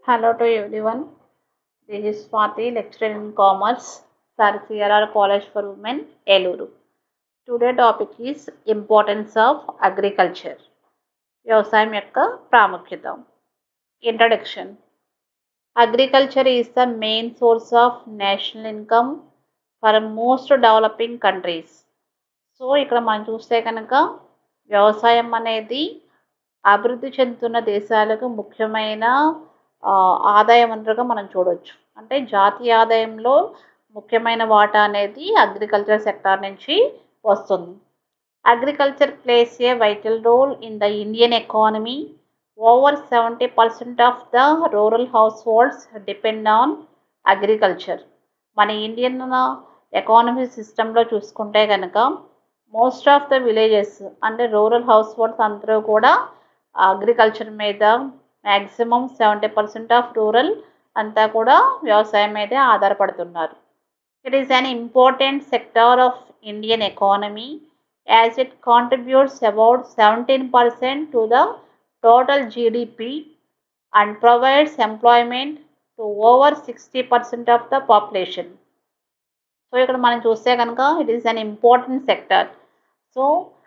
Hello to everyone. This is Swati, lecturer in Commerce, Sir CRR College for Women, Eluru. Today topic is Importance of Agriculture. వ్యవసాయం యొక్క ప్రాముఖ్యత. Introduction. Agriculture is the main source of national income for most developing countries. So ఇక్కడ మనం చూస్తే కనుక వ్యవసాయం అనేది అభివృద్ధి చెందుతున్న దేశాలకు ముఖ్యమైన ఆదాయ వనరుగా మనం చూడవచ్చు. అంటే జాతీయ ఆదాయంలో ముఖ్యమైన వాటా అనేది అగ్రికల్చర్ సెక్టార్ నుంచి వస్తుంది. Agriculture plays a vital role in the Indian economy. Over 70% of the rural households depend on agriculture. మన ఇండియన్ ఎకానమీ సిస్టంలో చూసుకుంటే కనుక మోస్ట్ ఆఫ్ ద విలేజెస్ అంటే రూరల్ హౌస్ హోల్డ్స్ అందరూ కూడా అగ్రికల్చర్ మీద మ్యాక్సిమం 70% ఆఫ్ రూరల్ అంతా కూడా వ్యవసాయం మీదే ఆధారపడుతున్నారు. It is an important sector of Indian economy as it contributes about 17% to the total GDP and provides employment to over 60% of the population. So ఇక్కడ మనం చూస్తే కనుక it is an important sector. So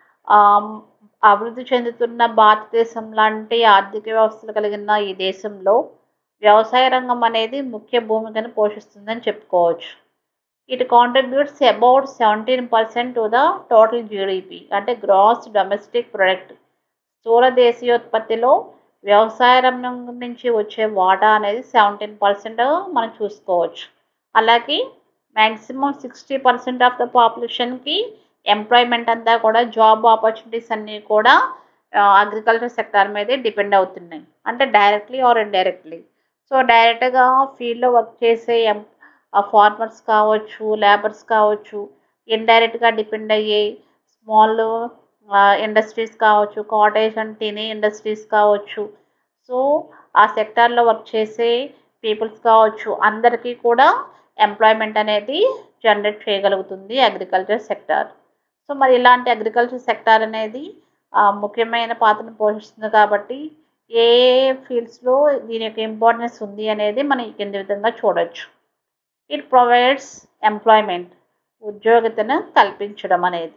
అభివృద్ధి చెందుతున్న భారతదేశం లాంటి ఆర్థిక వ్యవస్థలు కలిగిన ఈ దేశంలో వ్యవసాయ రంగం అనేది ముఖ్య భూమికను పోషిస్తుందని చెప్పుకోవచ్చు. It contributes about 17% to the total GDP అంటే గ్రాస్ డొమెస్టిక్ ప్రొడక్ట్. స్థూల దేశీయోత్పత్తిలో వ్యవసాయ రంగం నుంచి వచ్చే వాటా అనేది 17% మనం చూసుకోవచ్చు. అలాగే మ్యాక్సిమం 60% ఆఫ్ ద పాపులేషన్కి ఎంప్లాయ్మెంట్ అంతా కూడా జాబ్ ఆపర్చునిటీస్ అన్నీ కూడా అగ్రికల్చర్ సెక్టార్ మీదే డిపెండ్ అవుతున్నాయి. అంటే డైరెక్ట్లీ ఆర్ ఇండైరెక్ట్లీ. సో డైరెక్ట్గా ఫీల్డ్లో వర్క్ చేసే ఫార్మర్స్ కావచ్చు, లేబర్స్ కావచ్చు, ఇండైరెక్ట్గా డిపెండ్ అయ్యే స్మాల్ ఇండస్ట్రీస్ కావచ్చు, కాటేజ్ అండ్ టినీ ఇండస్ట్రీస్ కావచ్చు. సో ఆ సెక్టార్లో వర్క్ చేసే పీపుల్స్ కావచ్చు, అందరికీ కూడా ఎంప్లాయ్మెంట్ అనేది జనరేట్ చేయగలుగుతుంది అగ్రికల్చర్ సెక్టార్. సో మరి ఇలాంటి అగ్రికల్చర్ సెక్టార్ అనేది ముఖ్యమైన పాత్రను పోషిస్తుంది కాబట్టి ఏ ఫీల్డ్స్లో దీని యొక్క ఇంపార్టెన్స్ ఉంది అనేది మనం కింది విధంగా చూడవచ్చు. ఇట్ ప్రొవైడ్స్ ఎంప్లాయ్మెంట్, ఉద్యోగితను కల్పించడం అనేది.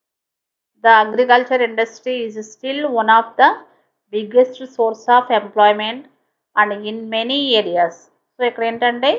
The agriculture industry is still one of the biggest source of employment and in many areas. So ఇక్కడ ఏంటంటే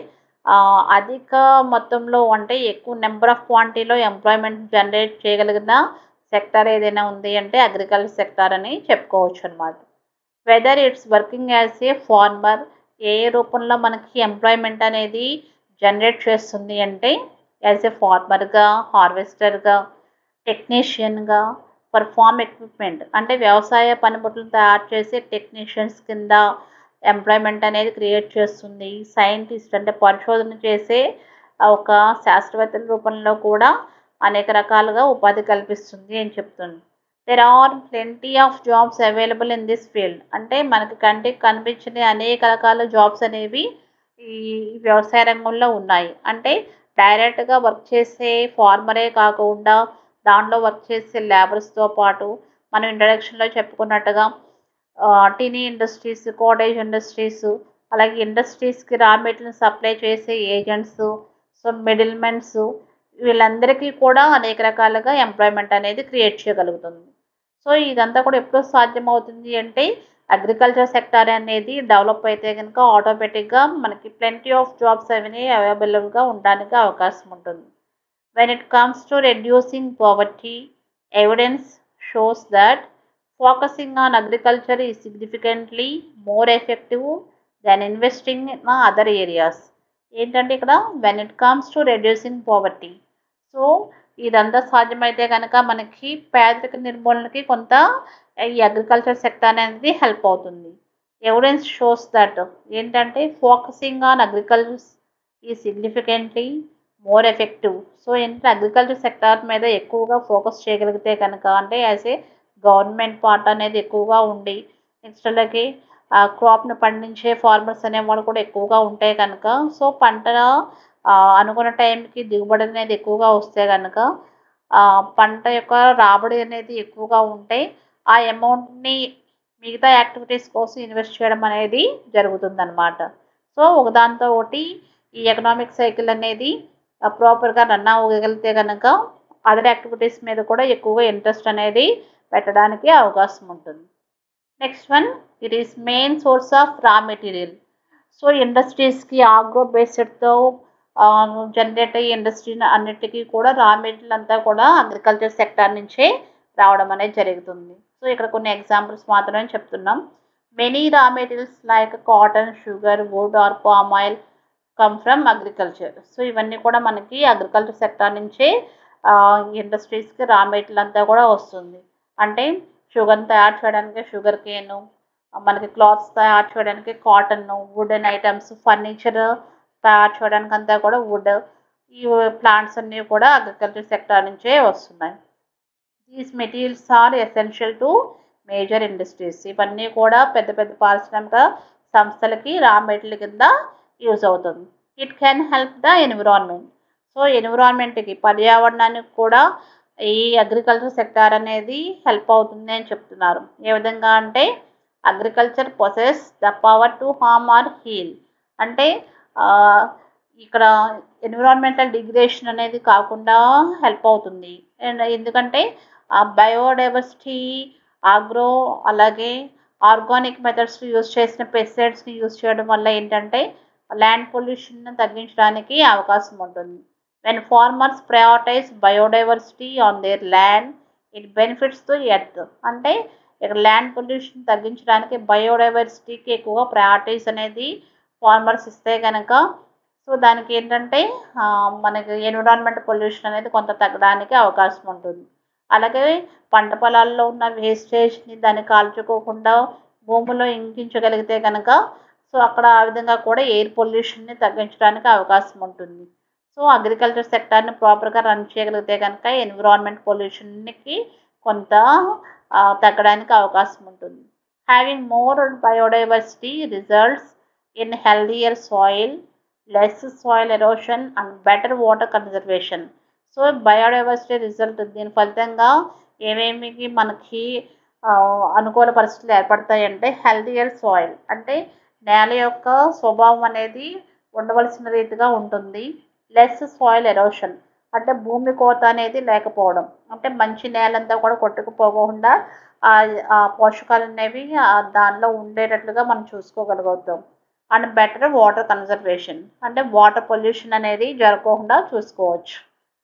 అధిక మొత్తంలో అంటే ఎక్కువ నెంబర్ ఆఫ్ క్వాంటిటీలో ఎంప్లాయ్మెంట్ జనరేట్ చేయగలిగిన సెక్టార్ ఏదైనా ఉంది అంటే అగ్రికల్చర్ సెక్టార్ అని చెప్పుకోవచ్చు అనమాట. Whether it's working as a farmer, ఏ రూపంలో మనకి ఎంప్లాయ్మెంట్ అనేది జనరేట్ చేస్తుంది అంటే యాజ్ ఏ ఫార్మర్గా, హార్వెస్టర్గా, టెక్నీషియన్గా, ఫర్ ఫార్మ్ ఎక్విప్మెంట్ అంటే వ్యవసాయ పనిముట్లను తయారు చేసే టెక్నీషియన్స్ కింద ఎంప్లాయ్మెంట్ అనేది క్రియేట్ చేస్తుంది. సైంటిస్ట్ అంటే పరిశోధన చేసే ఒక శాస్త్రవేత్తల రూపంలో కూడా అనేక రకాలుగా ఉపాధి కల్పిస్తుంది అని చెప్తుంది. There are plenty of jobs available in this field అంటే మనకి కంటికి కనిపించిన అనేక రకాల జాబ్స్ అనేవి ఈ వ్యవసాయ రంగంలో ఉన్నాయి. అంటే డైరెక్ట్గా వర్క్ చేసే ఫార్మరే కాకుండా దాంట్లో వర్క్ చేసే లేబర్స్తో పాటు మనం ఇంట్రడక్షన్లో చెప్పుకున్నట్టుగా టినీ ఇండస్ట్రీస్, కాటేజ్ ఇండస్ట్రీస్, అలాగే ఇండస్ట్రీస్కి రా మెటీరియల్ సప్లై చేసే ఏజెంట్స్, సో మిడిల్ మెన్స్, వీళ్ళందరికీ కూడా అనేక రకాలుగా ఎంప్లాయ్మెంట్ అనేది క్రియేట్ చేయగలుగుతుంది. సో ఇదంతా కూడా ఎప్పుడు సాధ్యమవుతుంది అంటే అగ్రికల్చర్ సెక్టార్ అనేది డెవలప్ అయితే కనుక ఆటోమేటిక్గా మనకి ప్లెంటీ ఆఫ్ జాబ్స్ అనేవి అవైలబుల్గా ఉండడానికి అవకాశం ఉంటుంది. When it comes to reducing poverty, evidence shows that focusing on agriculture is significantly more effective than investing in other areas. ఏంటంటే ఇక్కడ when it comes to reducing poverty, so ఇదంతా సాధ్యమైతే కనుక మనకి పేదరిక నిర్మూలనకి కొంత ఈ అగ్రికల్చర్ సెక్టార్ అనేది హెల్ప్ అవుతుంది. ఎవిడెన్స్ షోస్ దట్ ఏంటంటే focusing on agriculture is significantly more effective. So ఏంటంటే అగ్రికల్చర్ సెక్టార్ మీద ఎక్కువగా ఫోకస్ చేయగలిగితే కనుక అంటే యాజ్ ఏ గవర్నమెంట్ పార్ట్ అనేది ఎక్కువగా ఉండి నెక్స్ట్ అలాగే క్రాప్ను పండించే ఫార్మర్స్ అనేవాళ్ళు కూడా ఎక్కువగా ఉంటే కనుక సో పంట అనుకున్న టైంకి దిగుబడి అనేది ఎక్కువగా వస్తే కనుక పంట యొక్క రాబడి అనేది ఎక్కువగా ఉంటే ఆ అమౌంట్ని మిగతా యాక్టివిటీస్ కోసం ఇన్వెస్ట్ చేయడం అనేది జరుగుతుందన్నమాట. సో ఒకదాంతో ఒకటి ఈ ఎకనామిక్ సైకిల్ అనేది ప్రాపర్గా రన్ అవ్వగలిగితే కనుక అదర్ యాక్టివిటీస్ మీద కూడా ఎక్కువగా ఇంట్రెస్ట్ అనేది పెట్టడానికి అవకాశం ఉంటుంది. Next one, it is main source of raw material. So ఇండస్ట్రీస్కి ఆగ్రో బేస్డ్తో జనరేట్ అయ్యే ఇండస్ట్రీ అన్నిటికీ కూడా రా మెటీరియల్ అంతా కూడా అగ్రికల్చర్ సెక్టార్ నుంచే రావడం అనేది జరుగుతుంది. సో ఇక్కడ కొన్ని ఎగ్జాంపుల్స్ మాత్రమే చెప్తున్నాం. Many raw materials like cotton, sugar, wood or palm oil come from agriculture. So ఇవన్నీ కూడా మనకి అగ్రికల్చర్ సెక్టార్ నుంచే ఇండస్ట్రీస్కి రా మెటీరియల్ అంతా కూడా వస్తుంది. అంటే షుగర్ తయారు చేయడానికి షుగర్ కేను, మనకి క్లాత్స్ తయారు చేయడానికి కాటన్, వుడెన్ ఐటమ్స్, ఫర్నిచర్ తయారు చేయడానికి అంతా కూడా వుడ్, ఈ ప్లాంట్స్ అన్నీ కూడా అగ్రికల్చర్ సెక్టార్ నుంచే వస్తున్నాయి. These materials are essential to major industries. ఇవన్నీ కూడా పెద్ద పెద్ద పారిశ్రామిక సంస్థలకి రా మెటీరియల్ కింద యూజ్ అవుతుంది. It can help the environment. So ఎన్విరాన్మెంట్కి, పర్యావరణానికి కూడా ఈ అగ్రికల్చర్ సెక్టార్ అనేది హెల్ప్ అవుతుంది అని చెప్తున్నారు. ఏ విధంగా అంటే agriculture possesses the power to harm or heal. అంటే ఇక్కడ ఎన్విరాన్మెంటల్ డిగ్రేడేషన్ అనేది కాకుండా హెల్ప్ అవుతుంది. అండ్ ఎందుకంటే బయోడైవర్సిటీ, ఆగ్రో, అలాగే ఆర్గానిక్ మెథడ్స్ యూజ్ చేసిన పెస్టిసైడ్స్ని యూజ్ చేయడం వల్ల ఏంటంటే ల్యాండ్ పొల్యూషన్ తగ్గించడానికి అవకాశం ఉంటుంది. When farmers prioritise biodiversity on their land, it benefits to earth. అంటే ఇక్కడ ల్యాండ్ పొల్యూషన్ తగ్గించడానికి బయోడైవర్సిటీకి ఎక్కువగా ప్రయారిటీస్ అనేది ఫార్మర్స్ ఇస్తే కనుక సో దానికి ఏంటంటే మనకి ఎన్విరాన్మెంట్ పొల్యూషన్ అనేది కొంత తగ్గడానికి అవకాశం ఉంటుంది. అలాగే పంట పొలాల్లో ఉన్న వేస్టేజ్ని దాన్ని కాల్చుకోకుండా భూమిలో ఇంకించగలిగితే కనుక సో అక్కడ ఆ విధంగా కూడా ఎయిర్ పొల్యూషన్ని తగ్గించడానికి అవకాశం ఉంటుంది. సో అగ్రికల్చర్ సెక్టార్ని ప్రాపర్గా రన్ చేయగలిగితే కనుక ఎన్విరాన్మెంట్ పొల్యూషన్కి కొంత తగ్గడానికి అవకాశం ఉంటుంది. Having more biodiversity results in healthier soil, less soil erosion and better water conservation. So biodiversity result దీని ఫలితంగా ఏమేమి మనకి అనుకూల పరిస్థితులు ఏర్పడతాయంటే హెల్దియర్ సాయిల్, అంటే నేల యొక్క స్వభావం అనేది ఉండవలసిన రీతిగా ఉంటుంది. లెస్ సాయిల్ ఎరోషన్, అంటే భూమి కోత అనేది లేకపోవడం, అంటే మంచి నేలంతా కూడా కొట్టుకుపోకుండా ఆ పోషకాలు అనేవి దానిలో ఉండేటట్లుగా మనం చూసుకోగలుగుతాం. అండ్ బెటర్ వాటర్ కన్జర్వేషన్, అంటే వాటర్ పొల్యూషన్ అనేది జరగకుండా చూసుకోవచ్చు.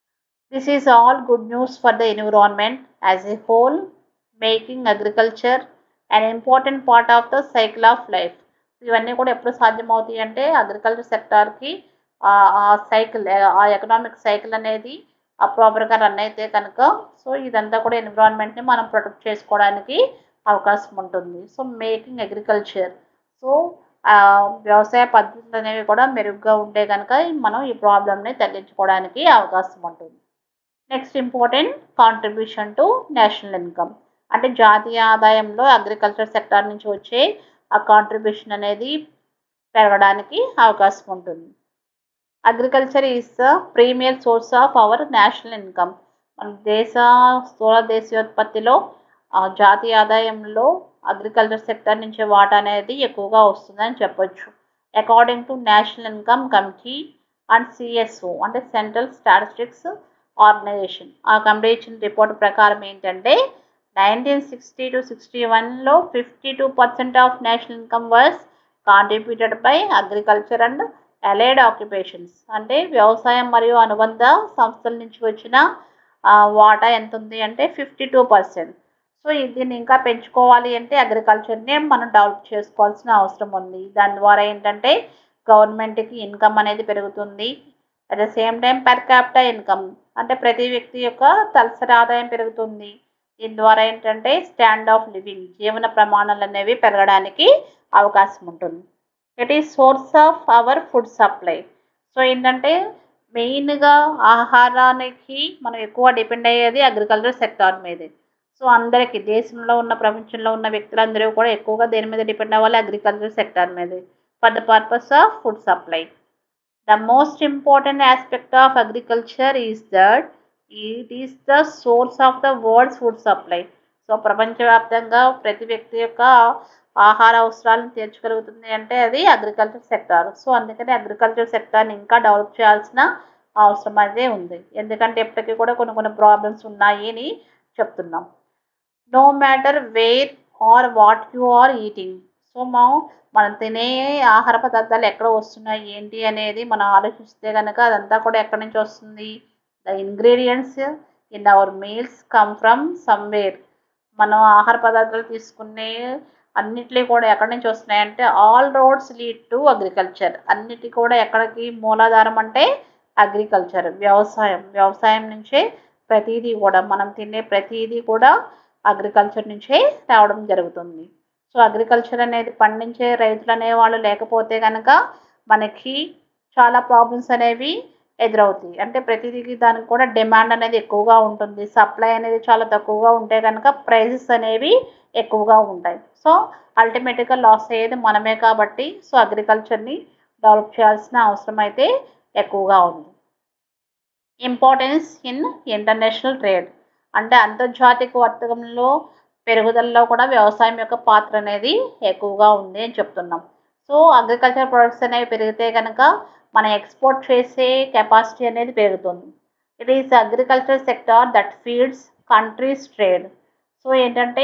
This is all good news for the environment as a whole, making agriculture and important part of the cycle of life. ఇవన్నీ కూడా ఎప్పుడు సాధ్యమవుతాయి అంటే అగ్రికల్చర్ సెక్టార్కి ఆ సైకిల్, ఆ ఎకనామిక్ సైకిల్ అనేది ప్రాపర్గా రన్ అయితే కనుక సో ఇదంతా కూడా ఎన్విరాన్మెంట్ని మనం ప్రొటెక్ట్ చేసుకోవడానికి అవకాశం ఉంటుంది. సో మేకింగ్ అగ్రికల్చర్, సో వ్యవసాయ పద్ధతులు అనేవి కూడా మెరుగ్గా ఉంటే కనుక మనం ఈ ప్రాబ్లమ్ని తగ్గించుకోవడానికి అవకాశం ఉంటుంది. Next important contribution to national income, అంటే జాతీయ ఆదాయంలో అగ్రికల్చర్ సెక్టార్ నుంచి వచ్చే ఆ కాంట్రిబ్యూషన్ అనేది పెరగడానికి అవకాశం ఉంటుంది. Agriculture is the premier source of our national income. మన స్థూల దేశీయోత్పత్తిలో జాతీయ ఆదాయంలో అగ్రికల్చర్ సెక్టర్ నుంచి వాటా అనేది ఎక్కువగా వస్తుందని చెప్పొచ్చు. According to national income committee and CSO, అంటే సెంట్రల్ స్టాటిస్టిక్స్ ఆర్గనైజేషన్, ఆ కమిటీ ఇచ్చిన రిపోర్ట్ ప్రకారం ఏంటంటే 1960 to 61లో 52% of national income was contributed by agriculture and allied occupations. అంటే వ్యవసాయం మరియు అనుబంధ సంస్థల నుంచి వచ్చిన వాటా ఎంత ఉంది అంటే 52%. సో దీన్ని ఇంకా పెంచుకోవాలి అంటే అగ్రికల్చర్ని మనం డెవలప్ చేసుకోవాల్సిన అవసరం ఉంది. దాని ద్వారా ఏంటంటే గవర్నమెంట్కి ఇన్కమ్ అనేది పెరుగుతుంది. At the same time per capita income, అంటే ప్రతి వ్యక్తి యొక్క తలసరి ఆదాయం పెరుగుతుంది. దీని ద్వారా ఏంటంటే స్టాండ్ ఆఫ్ లివింగ్, జీవన ప్రమాణాలు అనేవి పెరగడానికి అవకాశం ఉంటుంది. It is source of our food supply. So ఏంటంటే మెయిన్గా ఆహారానికి మనం ఎక్కువ డిపెండ్ అయ్యేది అగ్రికల్చర్ సెక్టార్ మీదే. సో అందరికీ దేశంలో ఉన్న ప్రపంచంలో ఉన్న వ్యక్తులందరూ కూడా ఎక్కువగా దేని మీద డిపెండ్ అవ్వాలి, అగ్రికల్చర్ సెక్టార్ మీదే, for the purpose of food supply. The most important aspect of agriculture is that it is the source of the world's food supply. So ప్రపంచవ్యాప్తంగా ప్రతి వ్యక్తి యొక్క ఆహార అవసరాలను తీర్చగలుగుతుంది అంటే అది అగ్రికల్చర్ సెక్టార్. సో అందుకని అగ్రికల్చర్ సెక్టార్ని ఇంకా డెవలప్ చేయాల్సిన అవసరం అయితే ఉంది. ఎందుకంటే ఇప్పటికీ కూడా కొన్ని ప్రాబ్లమ్స్ ఉన్నాయి అని చెప్తున్నాం. No matter where or what you are eating. So మనం తినే ఆహార పదార్థాలు ఎక్కడ వస్తున్నాయి ఏంటి అనేది మనం ఆలోచిస్తే కనుక అదంతా కూడా ఎక్కడి నుంచి వస్తుంది? The ingredients in our meals come from somewhere. మనం ఆహార పదార్థాలు తీసుకునే అన్నిటినీ కూడా ఎక్కడి నుంచి వస్తున్నాయంటే all roads lead to agriculture. అన్నిటి కూడా ఎక్కడికి మూలాధారం అంటే అగ్రికల్చర్, వ్యవసాయం నుంచే ప్రతిదీ కూడా మనం తినే ప్రతిదీ కూడా అగ్రికల్చర్ నుంచే రావడం జరుగుతుంది. సో అగ్రికల్చర్ అనేది పండించే రైతులు అనేవాళ్ళు లేకపోతే కనుక మనకి చాలా ప్రాబ్లమ్స్ అనేవి ఎదురవుతాయి. అంటే ప్రతిదీ దానికి కూడా డిమాండ్ అనేది ఎక్కువగా ఉంటుంది, సప్లై అనేది చాలా తక్కువగా ఉంటే కనుక ప్రైజెస్ అనేవి ఎక్కువగా ఉంటాయి. సో అల్టిమేట్గా లాస్ అయ్యేది మనమే కాబట్టి సో అగ్రికల్చర్ని డెవలప్ చేయాల్సిన అవసరం అయితే ఎక్కువగా ఉంది. Importance in international trade. అంటే అంతర్జాతీయ వర్తకంలో పెరుగుదలలో కూడా వ్యవసాయం యొక్క పాత్ర అనేది ఎక్కువగా ఉంది అని చెప్తున్నాం. సో అగ్రికల్చర్ ప్రొడక్ట్స్ అనేవి పెరిగితే కనుక మనం ఎక్స్పోర్ట్ చేసే కెపాసిటీ అనేది పెరుగుతుంది. It is agriculture sector that feeds countries trade. So ఏంటంటే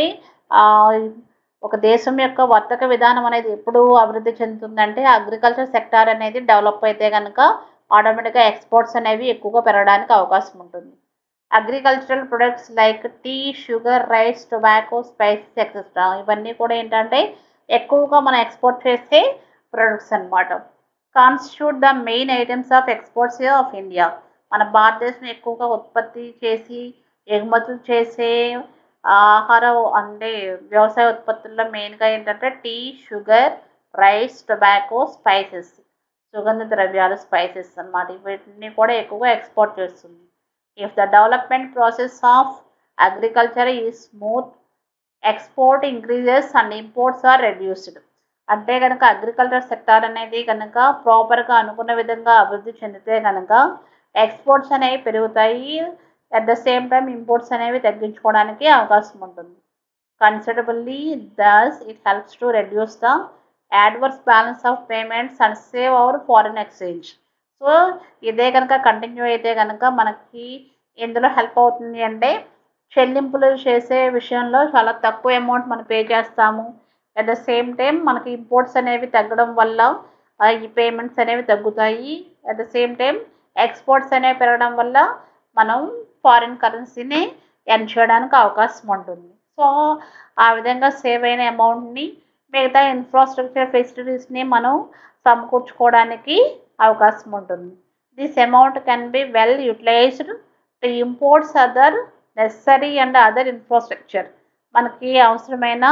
ఒక దేశం యొక్క వర్తక విధానం అనేది ఎప్పుడు అభివృద్ధి చెందుతుందంటే అగ్రికల్చర్ సెక్టార్ అనేది డెవలప్ అయితే కనుక ఆటోమేటిక్గా ఎక్స్పోర్ట్స్ అనేవి ఎక్కువగా పెరగడానికి అవకాశం ఉంటుంది. Agricultural products like tea, sugar, rice, tobacco, spices etcetera ఇవన్నీ కూడా ఏంటంటే ఎక్కువగా మనం ఎక్స్పోర్ట్ చేసే ప్రొడక్ట్స్ అనమాట. Constitute the main items of exports of India. మన భారతదేశం ఎక్కువగా ఉత్పత్తి చేసి ఎగుమతులు చేసే ఆహార అంటే వ్యవసాయ ఉత్పత్తుల్లో మెయిన్గా ఏంటంటే tea, sugar, rice, tobacco, spices, సుగంధ ద్రవ్యాలు, స్పైసెస్ అన్నమాట. వీటిని కూడా ఎక్కువగా ఎక్స్పోర్ట్ చేస్తుంది. If the development process of agriculture is smooth, export increases and imports are reduced. అంటే కనుక అగ్రికల్చర్ సెక్టార్ అనేది కనుక ప్రాపర్గా అనుకున్న విధంగా అభివృద్ధి చెందితే కనుక ఎక్స్పోర్ట్స్ అనేవి పెరుగుతాయి, at the same time imports అనేవి తగ్గించుకోవడానికి అవకాశం ఉంటుంది. Considerably thus it helps to reduce the adverse balance of payments and save our foreign exchange. So ఇదే కనుక కంటిన్యూ అయితే కనుక మనకి ఎందులో హెల్ప్ అవుతుంది అంటే చెల్లింపులు చేసే విషయంలో చాలా తక్కువ అమౌంట్ మనం పే చేస్తాము. అట్ ద సేమ్ టైం మనకి ఇంపోర్ట్స్ అనేవి తగ్గడం వల్ల ఈ పేమెంట్స్ అనేవి తగ్గుతాయి. At the same time exports అనేవి పెరగడం వల్ల మనం ఫారిన్ కరెన్సీని ఎర్న్ చేయడానికి అవకాశం ఉంటుంది. సో ఆ విధంగా సేవ్ అయిన అమౌంట్ని మిగతా ఇన్ఫ్రాస్ట్రక్చర్ ఫెసిలిటీస్ని మనం సమకూర్చుకోవడానికి అవకాశం ఉంటుంది. This amount can be well utilised to imports other necessary and other infrastructure. మనకి అవసరమైన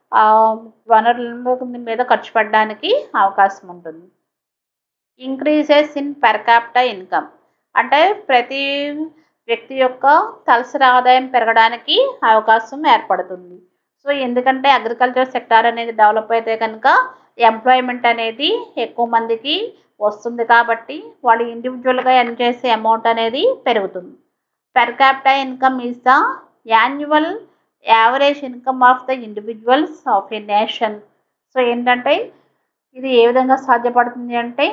వనరుల మీద ఖర్చు పెట్టడానికి అవకాశం ఉంటుంది. Increases in per capita income. అంటే ప్రతి వ్యక్తి యొక్క తలసరి ఆదాయం పెరగడానికి అవకాశం ఏర్పడుతుంది. సో ఎందుకంటే అగ్రికల్చర్ సెక్టార్ అనేది డెవలప్ అయితే కనుక ఎంప్లాయ్మెంట్ అనేది ఎక్కువ మందికి వస్తుంది కాబట్టి వాళ్ళు ఇండివిజువల్గా ఎర్న్ చేసే అమౌంట్ అనేది పెరుగుతుంది. Per capita income is the annual average income of the individuals of a nation. So ఏంటంటే ఇది ఏ విధంగా సాధ్యపడుతుంది అంటే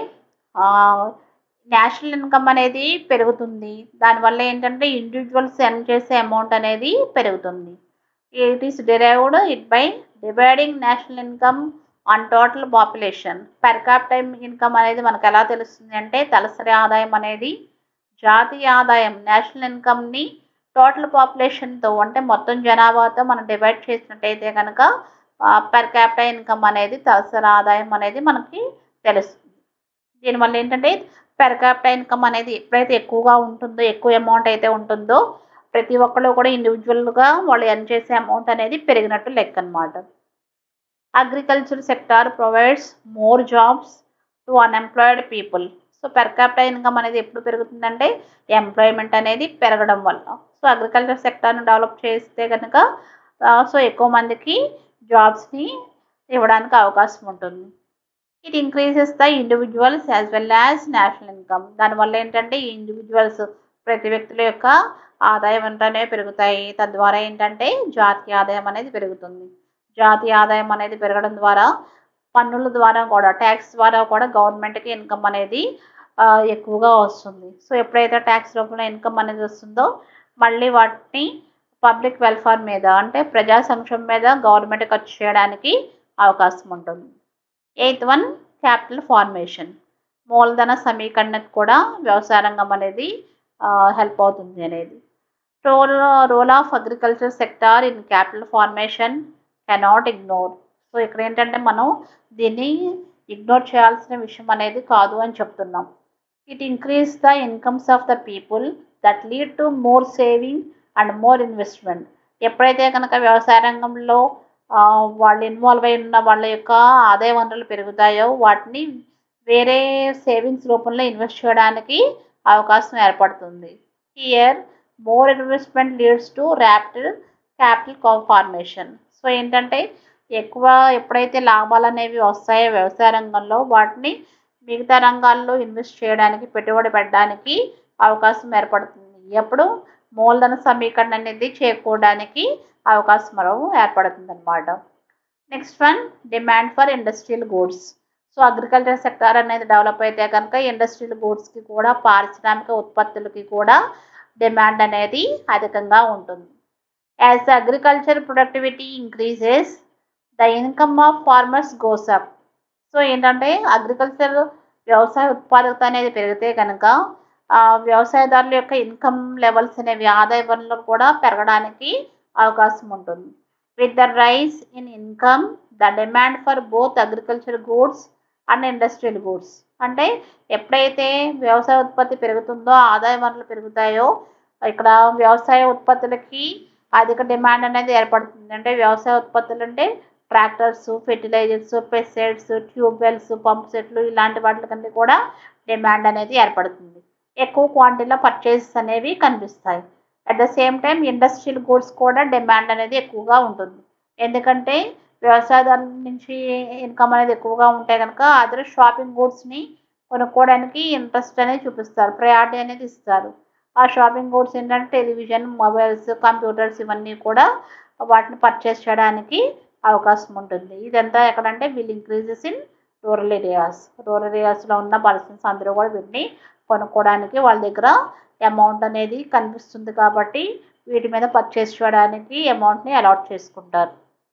నేషనల్ ఇన్కమ్ అనేది పెరుగుతుంది, దానివల్ల ఏంటంటే ఇండివిజువల్స్ ఎర్న్ చేసే అమౌంట్ అనేది పెరుగుతుంది. It is derived by dividing national income on total population. Per capita income అనేది మనకు ఎలా తెలుస్తుంది అంటే తలసరి ఆదాయం అనేది జాతీయ ఆదాయం నేషనల్ ఇన్కమ్ని టోటల్ పాపులేషన్తో అంటే మొత్తం జనాభాతో మనం డివైడ్ చేసినట్టయితే కనుక పర్ క్యాపిటా ఇన్కమ్ అనేది తలసరి ఆదాయం అనేది మనకి తెలుస్తుంది. దీనివల్ల ఏంటంటే పర్ క్యాపిటా ఇన్కమ్ అనేది ఎప్పుడైతే ఎక్కువగా ఉంటుందో ఎక్కువ అమౌంట్ అయితే ఉంటుందో ప్రతి ఒక్కళ్ళు కూడా ఇండివిజువల్గా వాళ్ళు ఎర్న్ చేసే అమౌంట్ అనేది పెరిగినట్టు లెక్క అనమాట. Agriculture sector provides more jobs to unemployed people. So per capita income అనేది ఎప్పుడు పెరుగుతుందంటే ఎంప్లాయ్మెంట్ అనేది పెరగడం వల్ల. సో అగ్రికల్చర్ సెక్టార్ని డెవలప్ చేస్తే కనుక సో ఎక్కువ మందికి జాబ్స్ని ఇవ్వడానికి అవకాశం ఉంటుంది. It increases the individuals as well as national income. దానివల్ల ఏంటంటే ఈ ఇండివిజువల్స్ ప్రతి వ్యక్తుల యొక్క ఆదాయ వనరులు అనేవి పెరుగుతాయి. తద్వారా ఏంటంటే జాతీయ ఆదాయం అనేది పెరుగుతుంది. జాతీయ ఆదాయం అనేది పెరగడం ద్వారా పన్నుల ద్వారా కూడా ట్యాక్స్ ద్వారా కూడా గవర్నమెంట్కి ఇన్కమ్ అనేది ఎక్కువగా వస్తుంది. సో ఎప్పుడైతే ట్యాక్స్ రూపంలో ఇన్కమ్ అనేది వస్తుందో మళ్ళీ వాటిని పబ్లిక్ వెల్ఫేర్ మీద అంటే ప్రజా సంక్షేమం మీద గవర్నమెంట్ ఖర్చు చేయడానికి అవకాశం ఉంటుంది. 8th one capital formation. మూలధన సమీకరణకు కూడా వ్యవసాయ రంగం అనేది హెల్ప్ అవుతుంది అనేది. Role of agriculture sector in capital formation cannot ignore. So ఇక్కడ ఏంటంటే మనం దీన్ని ఇగ్నోర్ చేయాల్సిన విషయం అనేది కాదు అని చెప్తున్నాం. It increase the incomes of the people that lead to more saving and more investment. ఎప్పుడైతే కనుక వ్యవసాయ రంగంలో వాళ్ళు ఇన్వాల్వ్ అయి ఉన్న వాళ్ళ యొక్క ఆదాయ వనరులు పెరుగుతాయో వాటిని వేరే సేవింగ్స్ రూపంలో ఇన్వెస్ట్ చేయడానికి అవకాశం ఏర్పడుతుంది. Here more investment leads to rapid capital formation. So ఏంటంటే ఎక్కువ ఎప్పుడైతే లాభాలు అనేవి వస్తాయో వ్యవసాయ రంగంలో వాటిని మిగతా రంగాల్లో ఇన్వెస్ట్ చేయడానికి పెట్టుబడి పెట్టడానికి అవకాశం ఏర్పడుతుంది. ఎప్పుడు మూలధన సమీకరణ అనేది చేకూరడానికి అవకాశం ఏర్పడుతుంది అన్నమాట. Next one demand for industrial goods. So agriculture sector అనేది డెవలప్ అయితే కనుక ఇండస్ట్రియల్ గూడ్స్కి కూడా పారిశ్రామిక ఉత్పత్తులకి కూడా డిమాండ్ అనేది అధికంగా ఉంటుంది. As the agriculture productivity increases the income of farmers goes up. So ఏంటంటే అగ్రికల్చర్ వ్యవసాయ ఉత్పాదకత అనేది పెరిగితే కనుక వ్యవసాయదారుల యొక్క ఇన్కమ్ లెవెల్స్ అనేవి ఆదాయ వనరులు కూడా పెరగడానికి అవకాశం ఉంటుంది. With the rise in income the demand for both agriculture goods and industrial goods. అంటే ఎప్పుడైతే వ్యవసాయ ఉత్పత్తి పెరుగుతుందో ఆదాయ వనరులు పెరుగుతాయో ఇక్కడ వ్యవసాయ ఉత్పత్తులకి అధిక డిమాండ్ అనేది ఏర్పడుతుంది. అంటే వ్యవసాయ ఉత్పత్తులు అంటే tractors, fertilisers, pesticides, tube wells, pump సెట్లు ఇలాంటి వాటికన్నీ కూడా డిమాండ్ అనేది ఏర్పడుతుంది. ఎక్కువ క్వాంటిటీలో పర్చేసెస్ అనేవి కనిపిస్తాయి. At the same time industrial goods కూడా డిమాండ్ అనేది ఎక్కువగా ఉంటుంది. ఎందుకంటే వ్యవసాయదారుల నుంచి ఇన్కమ్ అనేది ఎక్కువగా ఉంటే కనుక అదర్ షాపింగ్ గూడ్స్ని కొనుక్కోవడానికి ఇంట్రెస్ట్ అనేది చూపిస్తారు, ప్రయారిటీ అనేది ఇస్తారు. ఆ షాపింగ్ గూడ్స్ ఏంటంటే టెలివిజన్, మొబైల్స్, కంప్యూటర్స్ ఇవన్నీ కూడా వాటిని పర్చేస్ చేయడానికి అవకాశం ఉంటుంది. ఇదంతా ఎక్కడంటే will increases in rural areas. Rural ఏరియాస్లో ఉన్న పర్సన్స్ అందరూ కూడా వీటిని కొనుక్కోవడానికి వాళ్ళ దగ్గర అమౌంట్ అనేది కనిపిస్తుంది కాబట్టి వీటి మీద పర్చేస్ చేయడానికి అమౌంట్ని అలాట్ చేసుకుంటారు.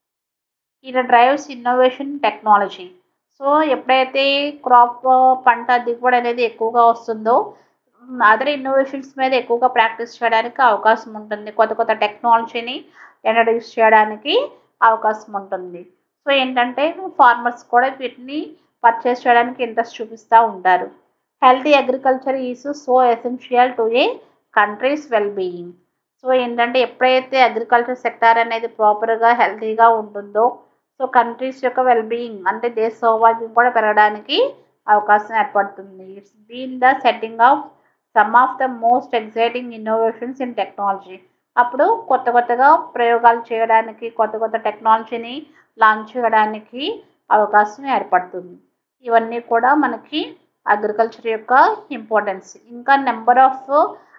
ఇది డ్రైవ్స్ ఇన్నోవేషన్ టెక్నాలజీ. సో ఎప్పుడైతే క్రాప్ పంట దిగుబడి అనేది ఎక్కువగా వస్తుందో అదర్ ఇన్నోవేషన్స్ మీద ఎక్కువగా ప్రాక్టీస్ చేయడానికి అవకాశం ఉంటుంది. కొత్త కొత్త టెక్నాలజీని ఇంట్రడ్యూస్ చేయడానికి అవకాశం ఉంటుంది. సో ఏంటంటే ఫార్మర్స్ కూడా వీటిని పర్చేస్ చేయడానికి ఇంట్రెస్ట్ చూపిస్తూ ఉంటారు. Healthy agriculture is so essential to a country's well being. So ఏంటంటే ఎప్పుడైతే అగ్రికల్చర్ సెక్టార్ అనేది ప్రాపర్గా హెల్తీగా ఉంటుందో సో కంట్రీస్ యొక్క వెల్ బీయింగ్ అంటే దేశ సౌభాగ్యం కూడా పెరగడానికి అవకాశం ఏర్పడుతుంది. It's been the setting of some of the most exciting innovations in technology. అప్పుడు కొత్త కొత్తగా ప్రయోగాలు చేయడానికి కొత్త కొత్త టెక్నాలజీని లాంచ్ చేయడానికి అవకాశం ఏర్పడుతుంది. ఇవన్నీ కూడా మనకి అగ్రికల్చర్ యొక్క ఇంపార్టెన్స్. ఇంకా నెంబర్ ఆఫ్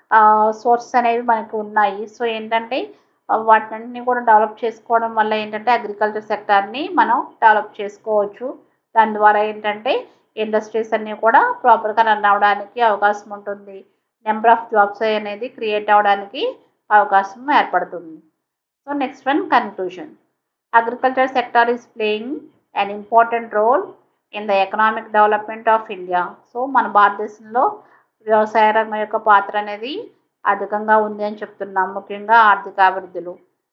సోర్సెస్ అనేవి మనకు ఉన్నాయి. సో ఏంటంటే వాటిని కూడా డెవలప్ చేసుకోవడం వల్ల ఏంటంటే అగ్రికల్చర్ సెక్టార్ని మనం డెవలప్ చేసుకోవచ్చు. దాని ద్వారా ఏంటంటే ఇండస్ట్రీస్ అన్నీ కూడా ప్రాపర్గా రన్ అవ్వడానికి అవకాశం ఉంటుంది. నెంబర్ ఆఫ్ జాబ్స్ అనేది క్రియేట్ అవ్వడానికి అవకాశం ఏర్పడుతుంది. So next one conclusion. Agriculture sector is playing an important role in the economic development of India. So మన భారతదేశంలో వ్యవసాయ రంగం యొక్క పాత్ర అనేది అధికంగా ఉంది అని చెప్తున్నాం. ముఖ్యంగా ఆర్థిక అభివృద్ధిలో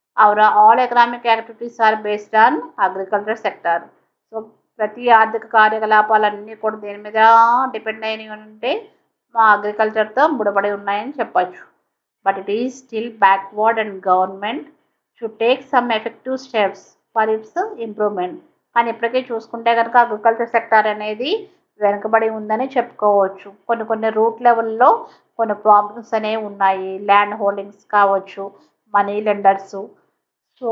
all economic activities are based on agriculture sector. So ప్రతి ఆర్థిక కార్యకలాపాలన్నీ కూడా దేని మీద డిపెండ్ అయినవి ఉంటే మా అగ్రికల్చర్తో ముడిపడి ఉన్నాయని చెప్పచ్చు. But it is still backward and government should take some effective steps for its improvement. కానీ ఇప్పటికీ చూసుకుంటే కనుక అగ్రికల్చర్ సెక్టార్ అనేది వెనుకబడి ఉందని చెప్పుకోవచ్చు. కొన్ని కొన్ని రూట్ లెవెల్లో కొన్ని ప్రాబ్లమ్స్ అనేవి ఉన్నాయి. ల్యాండ్ హోల్డింగ్స్ కావచ్చు, మనీ లెండర్స్, సో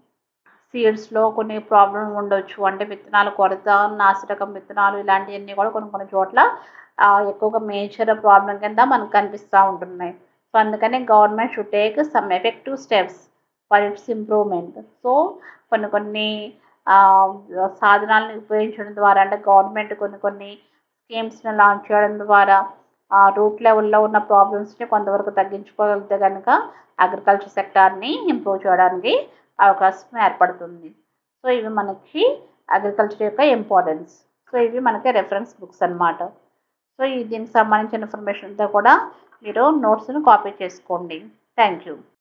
సీడ్స్లో కొన్ని ప్రాబ్లం ఉండొచ్చు. అంటే విత్తనాల కొరత, నాసిరకం విత్తనాలు ఇలాంటివన్నీ కూడా కొన్ని కొన్ని చోట్ల ఎక్కువగా మేజర్ ప్రాబ్లం కింద మనకు కనిపిస్తూ ఉంటున్నాయి. సో సో అందుకని government should take some effective steps for its improvement. So కొన్ని సాధనాలను ఉపయోగించడం ద్వారా, అంటే గవర్నమెంట్ కొన్ని స్కీమ్స్ని లాంచ్ చేయడం ద్వారా రూట్ లెవెల్లో ఉన్న ప్రాబ్లమ్స్ని కొంతవరకు తగ్గించుకోగలిగితే కనుక అగ్రికల్చర్ సెక్టార్ని ఇంప్రూవ్ చేయడానికి అవకాశం ఏర్పడుతుంది. సో ఇవి మనకి అగ్రికల్చర్ యొక్క ఇంపార్టెన్స్. సో ఇవి మనకి రెఫరెన్స్ బుక్స్ అన్నమాట. సో దీనికి సంబంధించిన ఇన్ఫర్మేషన్తో కూడా మీరు నోట్స్ని కాపీ చేసుకోండి. Thank you.